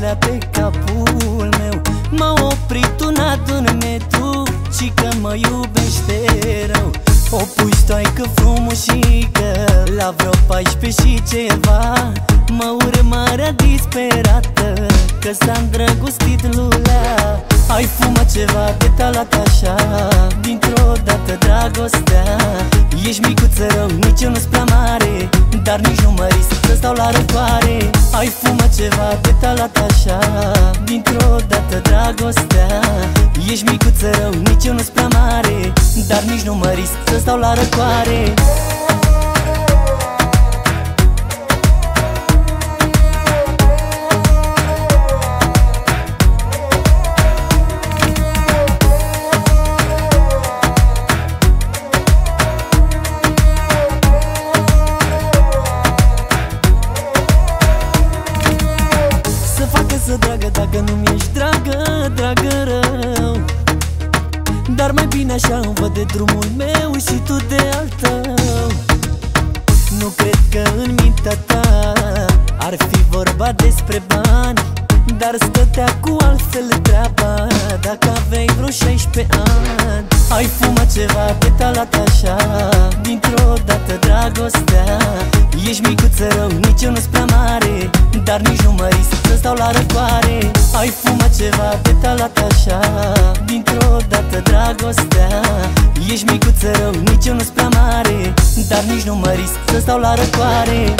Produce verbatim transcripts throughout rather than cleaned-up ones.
întrebarea pe capul meu. M-a oprit un adun metru și că mă iubește rău. O puștoaică frumușică la vreo paisprezece și ceva mă urmărea disperată că s-a îndrăgostit lulea. Ai fumă ceva de talat așa, dintr-o dată dragostea. Ești micuță rău, nici eu nu-s prea mare, dar nici nu mă risc să stau la răcoare. Ai fumă ceva de talat așa, dintr-o dată dragostea. Ești micuță rău, nici eu nu-s prea mare, dar nici nu mă risc să stau la răcoare. Să dragă dacă nu-mi ești dragă, dragă rău. Dar mai bine așa îmi văd de drumul meu și tu de al tău. Nu cred că în mintea ta ar fi vorba despre bani, dar stătea cu altfel treaba dacă aveai vreo șaisprezece ani. Ai fumă ceva de talat așa, dintr-o dată dragostea. Ești micuță rău, nici eu nu-s prea mare, dar nici nu mă risc să stau la răcoare. Ai fumă ceva de talat așa, dintr-o dată dragostea. Ești micuță rău, nici eu nu-s prea mare, dar nici nu mă risc să stau la răcoare.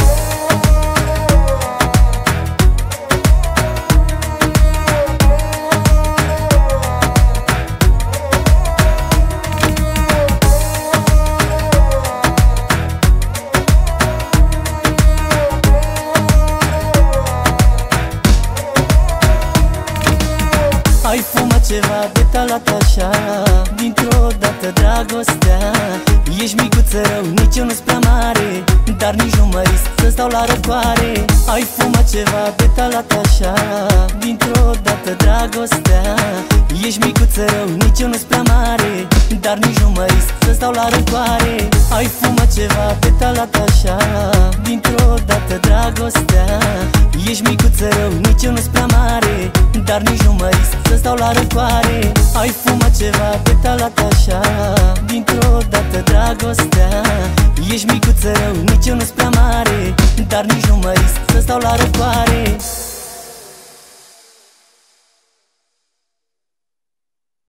Ai fumă ceva de talat așa, dintr-o dată dragostea. Ești micuță rău, nici eu nu-s prea mare, dar nici nu mă risc să stau la răcoare. Ai fumă ceva de talat așa, dintr-o dată dragostea. Ești micuță rău, nici eu nu-s prea mare, dar nici nu mă risc să stau la răcoare. Ai fumă ceva de talat așa, dintr-o dată dragostea. Ești micuță rău, nici eu nu-s prea mare, dar nici nu mă risc să stau la răcoare. Ai fumă ceva de talat așa, dintr-o dată dragostea. Ești micuță rău, nici eu nu-s prea mare, dar nici nu mă risc să stau la răcoare.